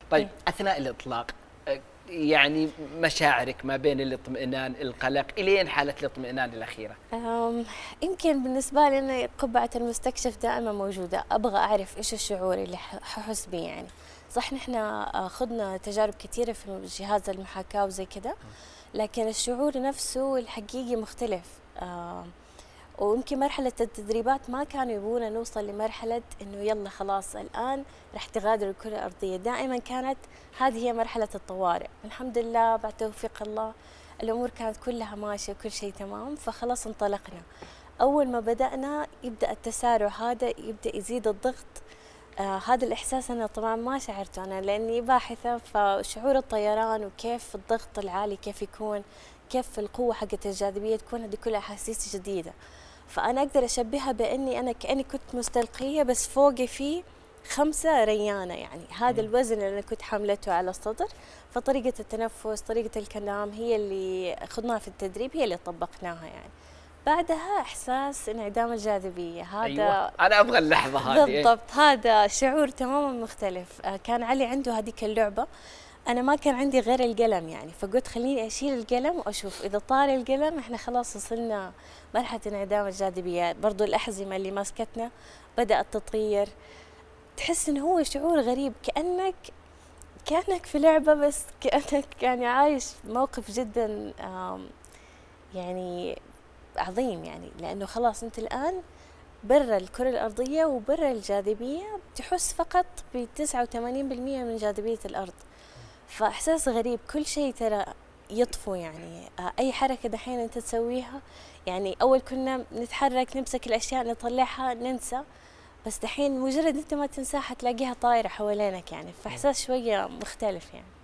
طيب اثناء الاطلاق يعني مشاعرك ما بين الاطمئنان القلق الين حاله الاطمئنان الاخيره؟ يمكن بالنسبه لي أنا قبعه المستكشف دائما موجوده، ابغى اعرف ايش الشعور اللي ححس به يعني. صح نحن خضنا تجارب كثيره في جهاز المحاكاه وزي كذا، لكن الشعور نفسه الحقيقي مختلف. ويمكن مرحلة التدريبات ما كانوا يبغونا نوصل لمرحلة إنه يلا خلاص الآن رح تغادر الكرة الأرضية، دائما كانت هذه هي مرحلة الطوارئ. الحمد لله بعد توفيق الله الأمور كانت كلها ماشية وكل شيء تمام، فخلاص انطلقنا. أول ما بدأنا يبدأ التسارع هذا، يبدأ يزيد الضغط. هذا الإحساس أنا طبعا ما شعرته أنا لأني باحثة، فشعور الطيران وكيف الضغط العالي كيف يكون، كيف القوة حقت الجاذبية تكون، هذه كلها أحاسيس جديدة. فأنا أقدر أشبهها بإني أنا كأني كنت مستلقية بس فوقي في 5 ريانة، يعني هذا الوزن اللي أنا كنت حملته على الصدر. فطريقة التنفس طريقة الكلام هي اللي أخذناها في التدريب، هي اللي طبقناها يعني. بعدها إحساس انعدام الجاذبية، هذا أيوة. أنا أبغى اللحظة هذه بالضبط. هذا شعور تماما مختلف. كان علي عنده هذيك اللعبة، أنا ما كان عندي غير القلم يعني، فقلت خليني أشيل القلم وأشوف إذا طار القلم إحنا خلاص وصلنا مرحلة انعدام الجاذبية. برضو الأحزمة اللي ماسكتنا بدأت تطير، تحس إنه هو شعور غريب، كأنك في لعبة، بس كأنك يعني عايش موقف جدا يعني عظيم يعني، لأنه خلاص أنت الآن برا الكرة الأرضية وبرا الجاذبية، تحس فقط ب 89% من جاذبية الأرض. فإحساس غريب، كل شيء ترى يطفو يعني. أي حركة دحين أنت تسويها، يعني أول كنا نتحرك نمسك الأشياء نطلعها ننسى، بس دحين مجرد أنت ما تنساها حتلاقيها طايرة حوالينك يعني، فإحساس شوية مختلف يعني.